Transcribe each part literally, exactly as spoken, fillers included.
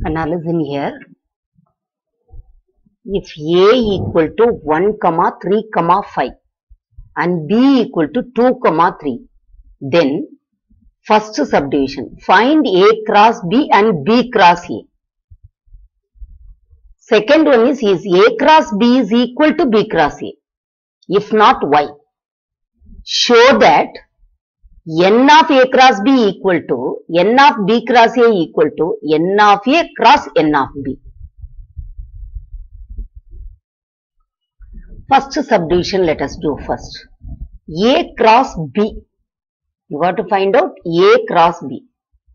Now listen here. If A equal to one, three, five and B equal to two, three, then first subdivision, find A cross B and B cross A. Second one is, is A cross B is equal to B cross A. If not, why? Show that n of A cross B equal to n of B cross A equal to n of A cross n of B. First subdivision let us do first. A cross B. You got to find out A cross B.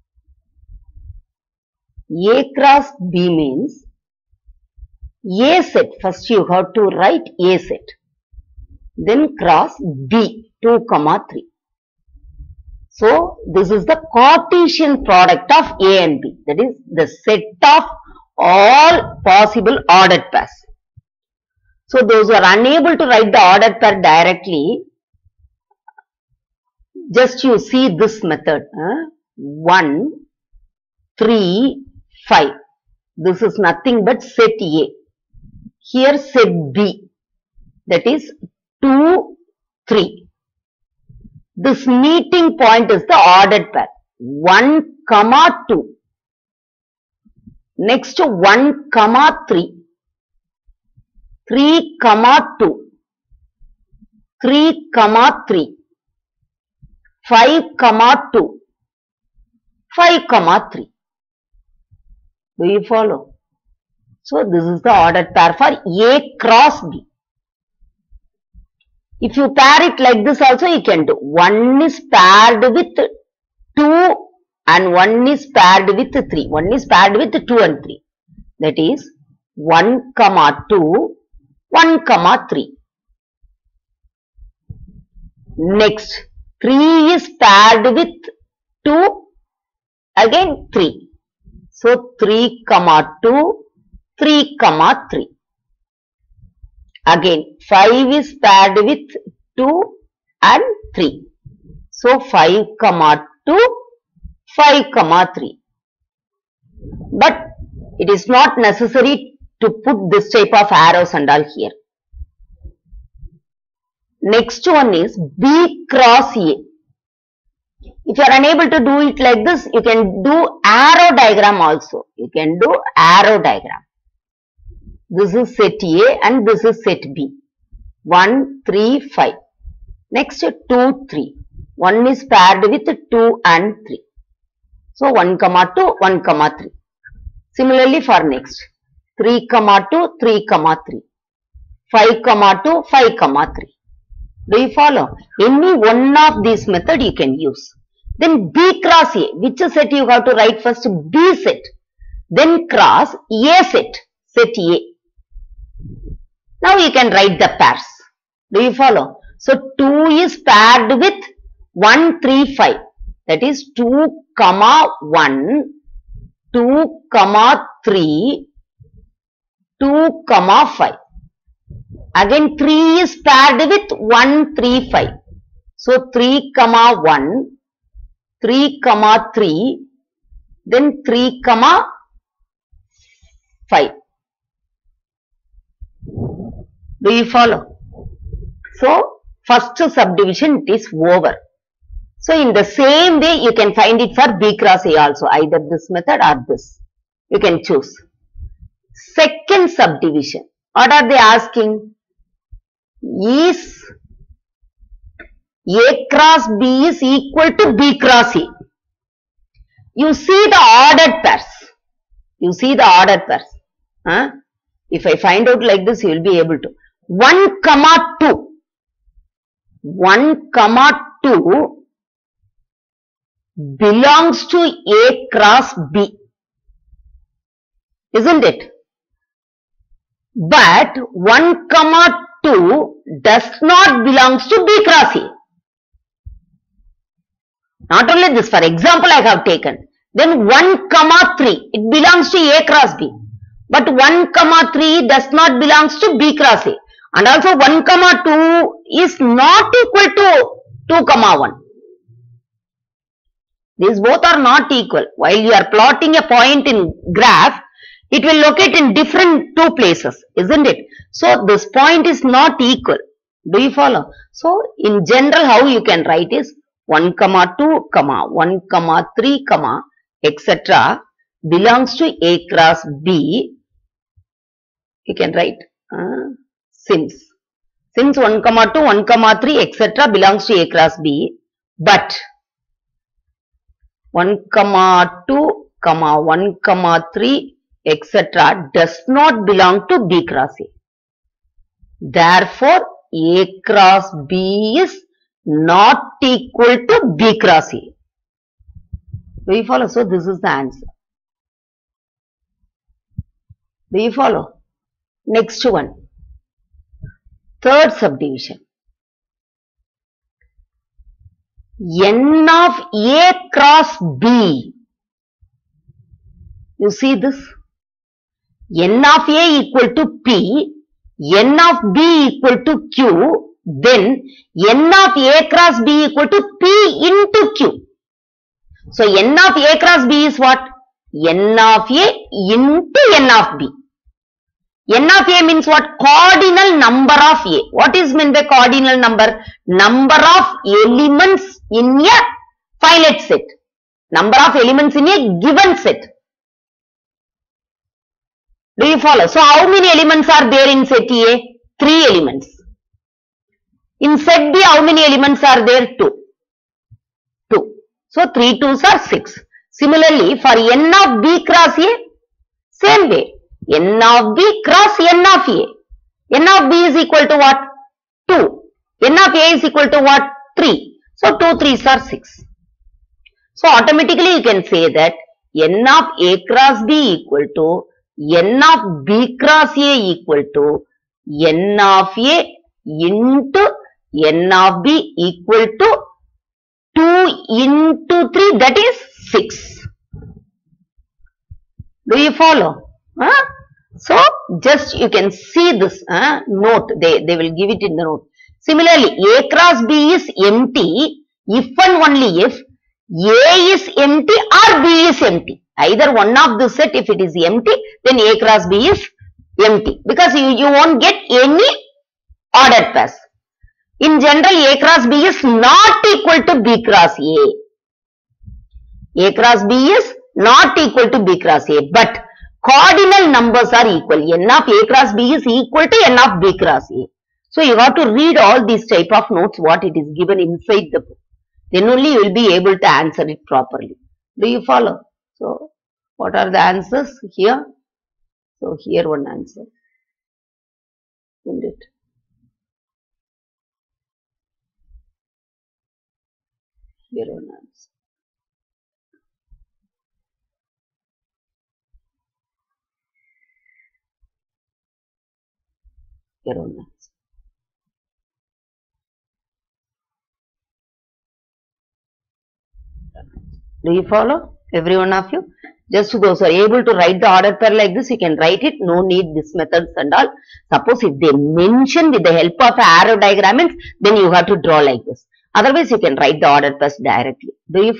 A cross B means A set. First you have to write A set. Then cross B, two, three. So this is the Cartesian product of A and B. That is the set of all possible ordered pairs. So those who are unable to write the ordered pair directly, just you see this method. Uh, one, three, five. This is nothing but set A. Here set B. That is two, three. This meeting point is the ordered pair. one, two. Next one, three. three, two. three, three. five, two. five, three. Do you follow? So this is the ordered pair for A cross B. If you pair it like this also you can do. one is paired with two and one is paired with three. one is paired with two and three. That is one, two, one, three. Next, three is paired with two, again three. So three, two, three, three. Again, five is paired with two and three. So five, two, five, three. But it is not necessary to put this type of arrows and all here. Next one is B cross A. If you are unable to do it like this, you can do arrow diagram also. You can do arrow diagram. This is set A and this is set B. one, three, five. Next two, three. one is paired with two and three. So one, two, one, three. Similarly for next. three, two, three, three. five, two, five, three. Do you follow? Any one of these method you can use. Then B cross A. Which set you have to write first? B set. Then cross A set. Set A. Now you can write the pairs. Do you follow? So two is paired with one, three, five. That is two, one, two, three, two, five. Again three is paired with one, three, five. So three, one, three, three, then three, five. Do you follow? So first subdivision it is over. So in the same way you can find it for B cross A also. Either this method or this. You can choose. Second subdivision. What are they asking? Is A cross B is equal to B cross A. You see the ordered pairs. You see the ordered pairs. Huh? If I find out like this, you will be able to. one, two. one, two belongs to A cross B. Isn't it? But one, two does not belongs to B cross A. Not only this, for example I have taken. Then one, three, it belongs to A cross B. But one, three does not belongs to B cross A. And also one, two is not equal to two, one. These both are not equal. While you are plotting a point in graph, it will locate in different two places, isn't it? So this point is not equal. Do you follow? So in general, how you can write is one comma two comma one comma three comma et cetera belongs to A cross B. You can write uh, since since one comma two, one comma three et cetera belongs to A cross B, but one comma two comma one comma three et cetera does not belong to B cross A. Therefore, A cross B is not equal to B cross A. Do you follow? So this is the answer. Do you follow? Next one. Third subdivision. N of A cross B. You see this? N of A equal to P, N of B equal to Q, then N of A cross B equal to P into Q. So N of A cross B is what? N of A into N of B. N of A means what? Cardinal number of A. What is meant by cardinal number? Number of elements in a finite set. Number of elements in a given set. Do you follow? So how many elements are there in set A? Three elements. In set B, how many elements are there? Two. Two. So three twos are six. Similarly, for N of B cross A, same way. N of B cross N of A. N of B is equal to what? two. N of A is equal to what? three. So two threes are six. So automatically you can say that N of A cross B equal to N of B cross A equal to N of A into N of B equal to two into three, that is six. Do you follow? Huh? So just you can see this uh, note, they, they will give it in the note. Similarly, A cross B is empty if and only if A is empty or B is empty. Either one of the set, if it is empty, then A cross B is empty. Because you, you won't get any ordered pairs. In general, A cross B is not equal to B cross A. A cross B is not equal to B cross A. But cardinal numbers are equal. N of A cross B is equal to N of B cross A. So you have to read all these type of notes, what it is given inside the book. Then only you will be able to answer it properly. Do you follow? So what are the answers here? So here one answer. Isn't it? Here one answer. Here one answer. Do you follow? Every one of you? Just those who are able to write the order pair like this, you can write it. No need this methods and all. Suppose if they mention with the help of arrow diagram, then you have to draw like this. Otherwise, you can write the order pairs directly. Do you